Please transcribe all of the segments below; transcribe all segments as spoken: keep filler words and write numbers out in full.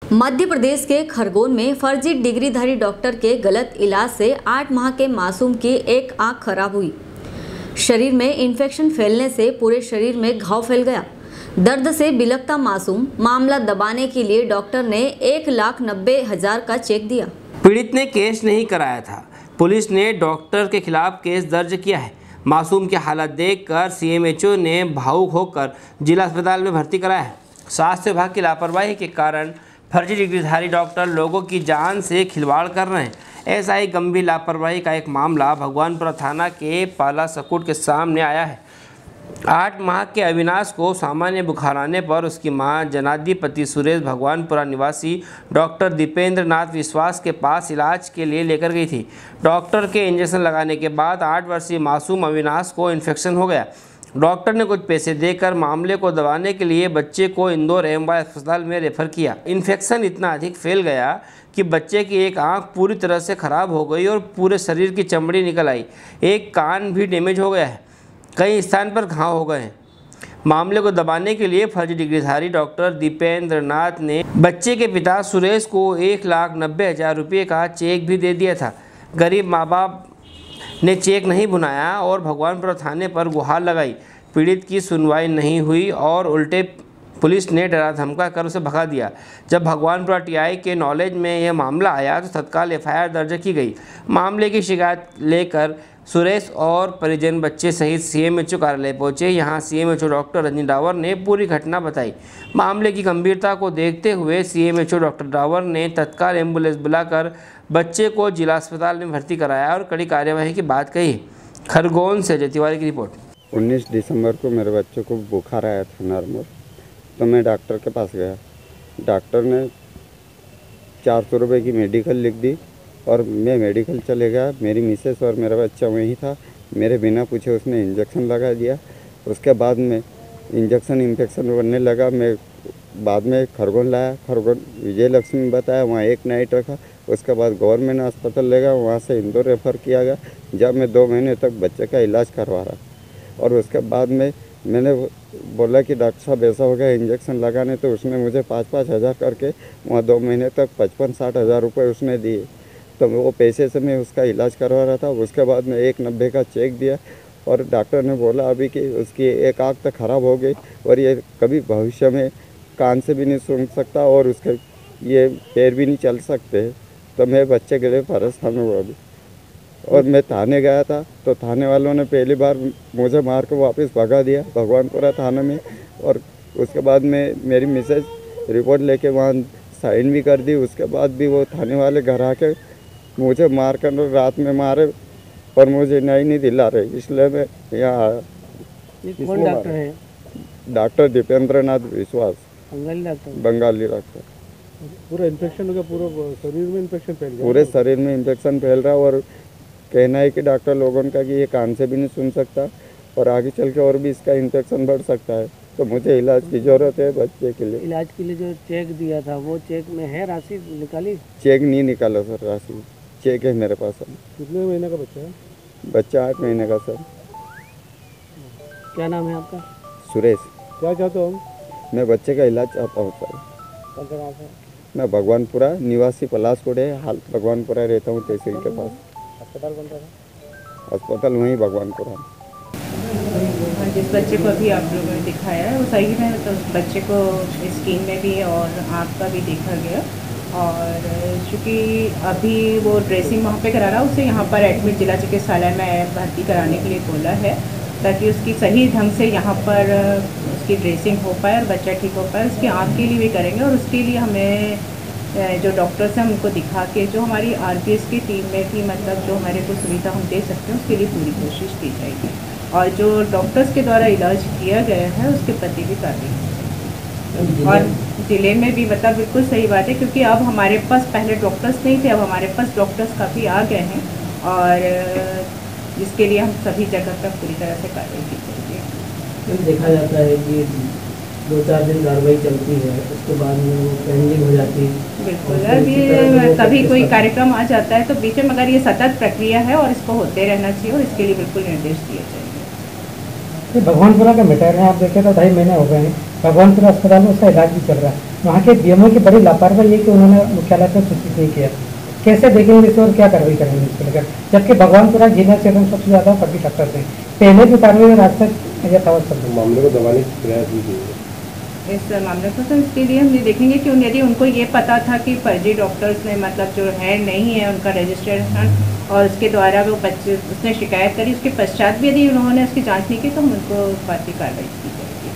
मध्य प्रदेश के खरगोन में फर्जी डिग्रीधारी डॉक्टर के गलत इलाज से आठ माह के मासूम की एक आंख खराब हुई। शरीर में इन्फेक्शन फैलने से पूरे शरीर में घाव फैल गया। दर्द से बिलखता मासूम मामला दबाने के लिए डॉक्टर ने एक लाख नब्बे हजार का चेक दिया। पीड़ित ने केस नहीं कराया था। पुलिस ने डॉक्टर के खिलाफ केस दर्ज किया है। मासूम की हालत देखकर सीएमएचओ ने भावुक होकर जिला अस्पताल में भर्ती कराया है। स्वास्थ्य विभाग की लापरवाही के कारण फर्जी डिग्रीधारी डॉक्टर लोगों की जान से खिलवाड़ कर रहे हैं। ऐसा ही गंभीर लापरवाही का एक मामला भगवानपुरा थाना के पाला सकुट के सामने आया है। आठ माह के अविनाश को सामान्य बुखार आने पर उसकी मां जनादी पति सुरेश भगवानपुरा निवासी डॉक्टर दीपेंद्र नाथ विश्वास के पास इलाज के लिए लेकर गई थी। डॉक्टर के इंजेक्शन लगाने के बाद आठ वर्षीय मासूम अविनाश को इन्फेक्शन हो गया। डॉक्टर ने कुछ पैसे देकर मामले को दबाने के लिए बच्चे को इंदौर एमवाई अस्पताल में रेफर किया। इन्फेक्शन इतना अधिक फैल गया कि बच्चे की एक आंख पूरी तरह से खराब हो गई और पूरे शरीर की चमड़ी निकल आई। एक कान भी डैमेज हो गया है। कई स्थान पर घाव हो गए हैं। मामले को दबाने के लिए फर्जी डिग्रीधारी डॉक्टर दीपेंद्र नाथ ने बच्चे के पिता सुरेश को एक लाख नब्बे हजार रुपये का चेक भी दे दिया था। गरीब माँ बाप ने चेक नहीं बुनाया और भगवानपुरा थाने पर गुहार लगाई। पीड़ित की सुनवाई नहीं हुई और उल्टे पुलिस ने डरा धमका कर उसे भगा दिया। जब भगवानपुरा टीआई के नॉलेज में यह मामला आया तो तत्काल एफआईआर दर्ज की गई। मामले की शिकायत लेकर सुरेश और परिजन बच्चे सहित सीएमएचओ कार्यालय पहुंचे। यहां सीएमएचओ डॉक्टर रजनी डावर ने पूरी घटना बताई। मामले की गंभीरता को देखते हुए सीएमएचओ डॉक्टर डावर ने तत्काल एम्बुलेंस बुलाकर बच्चे को जिला अस्पताल में भर्ती कराया और कड़ी कार्यवाही की बात कही। खरगोन से अजय तिवारी की रिपोर्ट। उन्नीस दिसंबर को मेरे बच्चे को बुखार आया था नॉर्मल, तो मैं डॉक्टर के पास गया। डॉक्टर ने चार सौ रुपये की मेडिकल लिख दी और मैं मेडिकल चले गया। मेरी मिसेस और मेरा बच्चा वहीं था। मेरे बिना पूछे उसने इंजेक्शन लगा दिया। उसके बाद में इंजेक्शन इन्फेक्शन बनने लगा। मैं बाद में खरगोन लाया, खरगोन विजय लक्ष्मी बताया, वहाँ एक नाइट रखा। उसके बाद गवर्नमेंट अस्पताल ले गया, वहाँ से इंदौर रेफ़र किया गया। जब मैं दो महीने तक बच्चे का इलाज करवा रहा और उसके बाद में मैंने बोला कि डॉक्टर साहब ऐसा हो गया इंजेक्शन लगाने, तो उसने मुझे पाँच पाँच हज़ार करके वहाँ दो महीने तक पचपन साठ हज़ार रुपये उसने दिए। तो वो पैसे से मैं उसका इलाज करवा रहा था। उसके बाद में एक नब्बे का चेक दिया और डॉक्टर ने बोला अभी कि उसकी एक आँख तो ख़राब हो गई और ये कभी भविष्य में कान से भी नहीं सुन सकता और उसके ये पैर भी नहीं चल सकते। तो मैं बच्चे के लिए परेशान हुआ अभी और मैं थाने गया था, तो थाने वालों ने पहली बार मुझे मार के वापस भगा दिया भगवानपुरा थाने में। और उसके बाद में मेरी मिसेज रिपोर्ट लेके वहाँ साइन भी कर दी। उसके बाद भी वो थाने वाले घर आके मुझे मार कर रात में मारे और मुझे न्याय नहीं दिला रहे, इसलिए मैं यहाँ आया। कौन डॉक्टर है? Doctor Dipendra Nath Vishwas, Bengali doctor. Bengali doctor. पूरा इन्फेक्शन हो गया, पूरा शरीर में इन्फेक्शन फैल गया। पूरे शरीर में इन्फेक्शन फैल रहा है और कहना है कि डॉक्टर लोगों का कि ये कान से भी नहीं सुन सकता और आगे चल के और भी इसका इन्फेक्शन बढ़ सकता है। तो मुझे इलाज की ज़रूरत है बच्चे के लिए। इलाज के लिए जो चेक दिया था वो चेक में है राशि निकाली? चेक नहीं निकाला सर, राशि चेक है मेरे पास। कितने महीने का बच्चा है? बच्चा आठ महीने का सर। क्या नाम है आपका? सुरेश। क्या चाहते हो हम? मैं बच्चे का इलाज चाहता हूँ सर। कौन सा नाम है? मैं भगवानपुरा निवासी पलासकोट है, हाल भगवानपुरा रहता हूँ तहसील के पास। अस्पताल कौन सा था? अस्पताल वहीं भगवानपुरा। जिस बच्चे को अभी आप लोगों ने दिखाया है वो सही में, तो उस बच्चे को स्किन में भी और आँख का भी देखा गया और चूँकि अभी वो ड्रेसिंग वहाँ पे करा रहा है, उसे यहाँ पर एडमिट जिला चिकित्सालय में भर्ती कराने के लिए बोला है ताकि उसकी सही ढंग से यहाँ पर उसकी ड्रेसिंग हो पाए और बच्चा ठीक हो पाए। उसकी आँख के लिए भी करेंगे और उसके लिए हमें जो डॉक्टर्स हैं उनको दिखा के जो हमारी आरपीएस की टीम में भी मतलब जो हमारे को सुविधा हम दे सकते हैं उसके लिए पूरी कोशिश की जाएगी और जो डॉक्टर्स के द्वारा इलाज किया गया है उसके प्रति भी कार्रवाई। और ज़िले में भी मतलब बिल्कुल सही बात है क्योंकि अब हमारे पास पहले डॉक्टर्स नहीं थे, अब हमारे पास डॉक्टर्स काफ़ी आ गए हैं और जिसके लिए हम सभी जगह पर पूरी तरह से कार्रवाई की जाएगी। देखा जाता है कि दो चार दिन कार्रवाई चलती है, उसके बाद में वो पेंडिंग हो जाती है। बिल्कुल, अभी कभी कोई कार्यक्रम आ जाता है तो बीच में मगर ये सतत प्रक्रिया है और इसको होते रहना चाहिए और इसके लिए बिल्कुल निर्देश दिए जाएंगे। भगवानपुरा का मैटर है, आप देखें तो ढाई महीने हो गए हैं। भगवानपुरा अस्पताल में उसका इलाज भी चल रहा है। वहाँ के बीएमओ की बड़ी लापरवाही है कि उन्होंने मुख्यालय पर सूचित नहीं किया। कैसे देखेंगे इसे और क्या कार्रवाई करेंगे इसको लेकर, जबकि भगवानपुरा जिला से एकदम सबसे ज़्यादा फर्जी डॉक्टर थे, पहले भी कार्रवाई और आज तक यथावत चल रहा है। मामले को दबाने की प्रयास भी किए इस मामले को तो इसके लिए हम ये देखेंगे कि उन यदि उनको ये पता था कि फर्जी डॉक्टर्स ने मतलब जो है नहीं है उनका रजिस्ट्रेशन और उसके द्वारा वो बच्चे उसने शिकायत करी, उसके पश्चात भी यदि उन्होंने उसकी जांच नहीं की तो हम उनको बाकी कार्रवाई की जाएगी।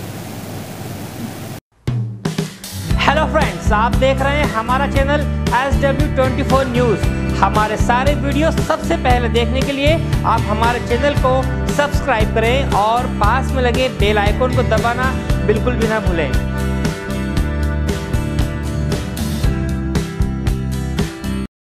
हेलो फ्रेंड्स, आप देख रहे हैं हमारा channel S W twenty four news. हमारे सारे वीडियो सबसे पहले देखने के लिए आप हमारे चैनल को सब्सक्राइब करें और पास में लगे बेल आइकन को दबाना बिल्कुल भी ना भूलें।